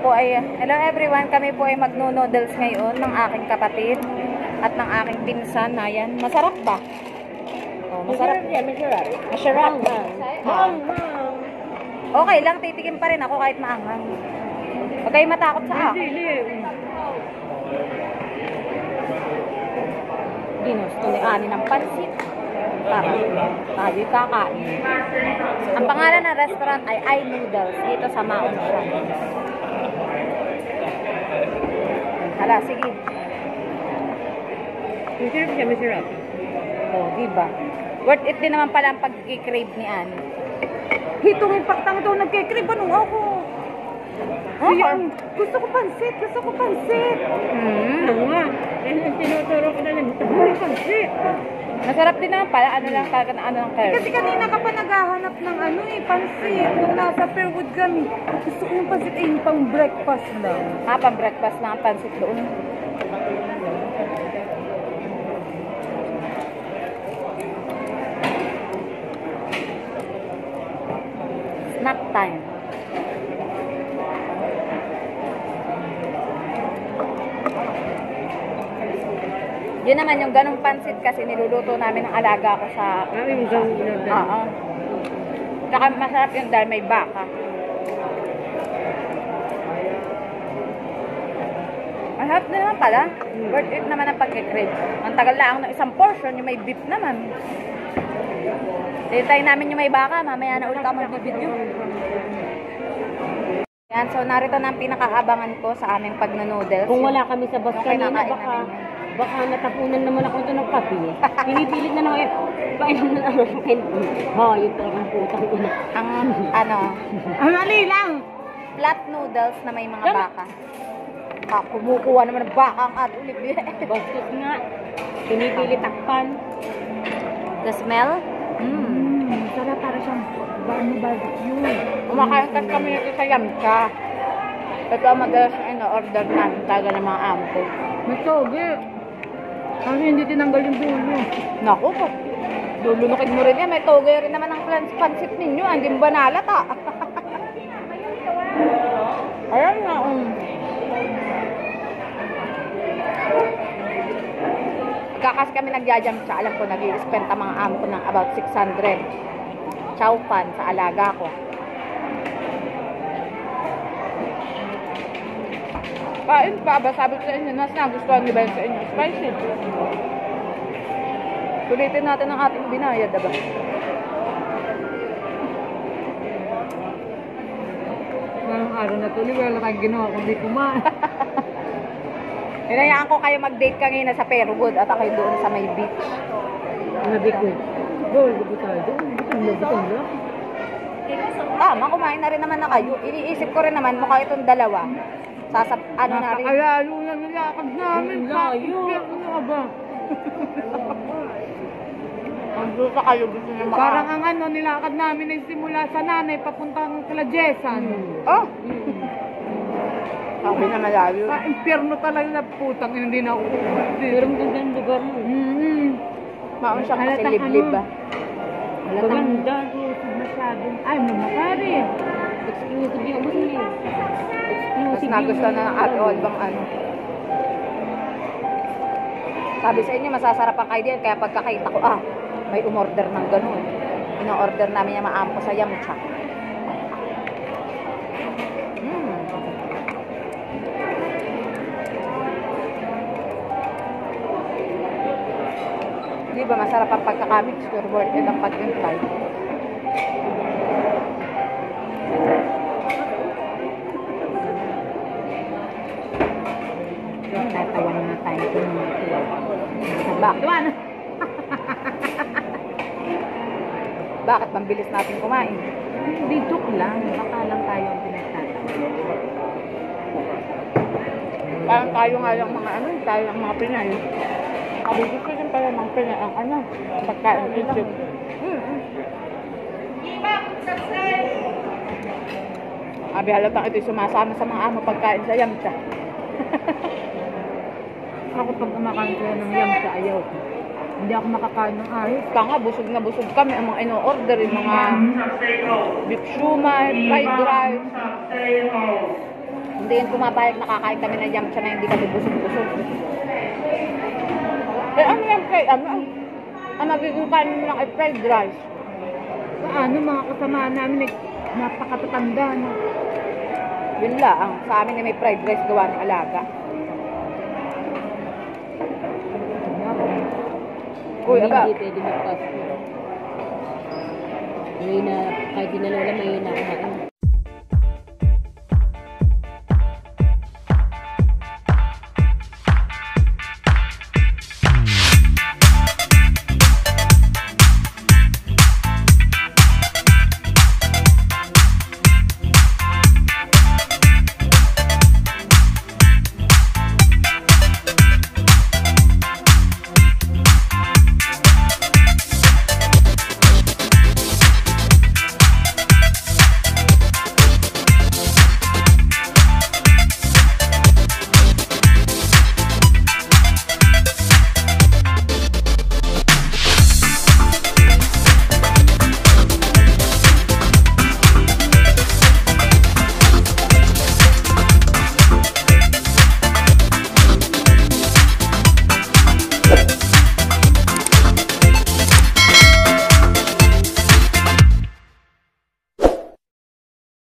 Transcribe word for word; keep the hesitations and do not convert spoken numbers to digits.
Po ay, hello everyone, kami po ay magno-noodles ngayon ng aking kapatid at ng aking pinsan. Ayan, masarap ba? Oh, masarap. Masarap yan, masarap. Masarap. Maang, Okay lang, titikim pa rin ako kahit maanghang. Huwag kayo matakot sa ako. Ginusto ni Ani ng pansit. Para tayo'y kakain. Ang pangalan ng restaurant ay I Noodles dito sa Maon siya. Hala, sige. masarap siya, masarap. Oh, diba? Worth it din naman pala ang pag-crave ni Ani. Hitong impaktang ito, nagkikrib. Anong ako? Okay. Gusto ko pansit, gusto ko pansit. Hmm. Ano nga? Eh, tinuturo ko na lang. Gusto ko pansit. Masarap din naman pala. Ano lang talaga na ano ng curve. Kasi kanina ka pa naghahanap ng ano eh, pansit. Nung nasa Fairwood kami. Gusto ko yung pansit ay yung pang breakfast lang. Ah, pang breakfast na ang pansit doon. Snack time. Yun naman yung ganong pansit kasi niluluto namin ng alaga ko sa... Ano yung gawin na dyan? Oo. Saka masarap yung dahil may baka. Masarap din naman pala. Worth it naman ang pag-crave. Ang tagal lang ng isang portion, yung may beef naman. Hintayin namin yung may baka. Mamaya na ulit ako magbibideo. Yan, so narito na ang pinakaabangan ko sa aming pag-noodles. Kung wala kami sa bus Okay, kanina, nakain baka, namin. baka natapunan naman ako ito ng kape. Pinipilit na naman, painom na lang ako kayo. Ha, yun talaga ang putang ina. Ang, ano, Ang mali lang! flat noodles na may mga baka. Ah, kumukuha naman ng baka ang at ulit. Bastos nga. Pinipili takpan. The smell? Mmm. Mmm, sarap para siyang bano barbecue. Kumakain kasi kami nito sa Yamcha. Ito ang madalas na ino-order namin talaga ng mga ampo. May toge. Kasi hindi tinanggal yung dulo. Naku po. Lulunokid mo rin yan. May toge rin naman ang plans pansit ninyo. Hindi mo ba nalata? Ayan nga. Um. Kakas kami nagjajamcha. Alam ko, nag-i-spend ang mga ampo ng about six hundred. Chow pan sa alaga ko. Kain pa ba? Sabi ko sa inyo, nas nagustuhan niyo ba yun sa inyo? Spicy. Sulitin natin ang ating binayad, diba? Ngayong araw na tuloy, wala tayong ginawa kundi kumain. Hinayaan ko kayo mag-date kanina sa Fairwood at ako doon sa may beach. Nabi ko eh. Bol, gusto tayo doon. Gusto mo, gusto mo. Tama, kumain na rin naman na kayo. Iniisip ko rin naman, mukha itong dalawa. Sasap, ano na rin. Nakakalayo na nilakad namin. Layo. Ano ka ba? Ang gusto kayo, gusto niyo maka... Parang ang ano, nilakad namin ay simula sa nanay papuntang kila Jessan. Oh! Sabi na malayo. Sa impyerno talaga na putang, hindi na ako. Pero magandang lugar mo. Mm-hmm. Maon siya kasi liblib ba? Maganda. Masyadong. Ay, mamakari. Exclusive yung gusto niya. Mas nagustuhan na ng ate Old bang ano. Sabi sa inyo, masasarap ang kayo din. Kaya pagkakita ko, ah, may umorder ng ganun. Ino-order namin yung maampo sa Yamcha. Mm. Di ba masarap ang pagkakamix? Sure worth it ang pag-intay. Tatawan na tayo kung mga tuwa. Bakit? Bakit mambilis natin kumain? Hindi, joke lang. Baka lang tayo ang pinagtatawa. Parang tayo nga lang mga ano, tayo lang mga Pinay. Sabi ko rin pala ng Pinay ang ano, pagkain isip. Mm-hmm. Sabi halatang ito'y sumasama sa mga amo pagkain sa Yamcha. Ako pag kumakain ko ng Yamcha, ayaw ko. Hindi ako makakain ng ayos. Kaya nga, busog na busog kami ang mga ino-order, yung mga beef shumai, fried rice. Hindi hindi yun pumapayag nakakain kami na yamcha na hindi kami busog-busog. Eh ano yan kay ano? Ang nagiging kanin mo lang ay fried rice. Paano mga kasama namin, eh, napakatatanda na. Yun lang. Sa amin ay may fried rice gawa ng alaga. Uy, Hindi, aba. hindi pwede mag-fast food. May na, kahit di na lola, may na kumain.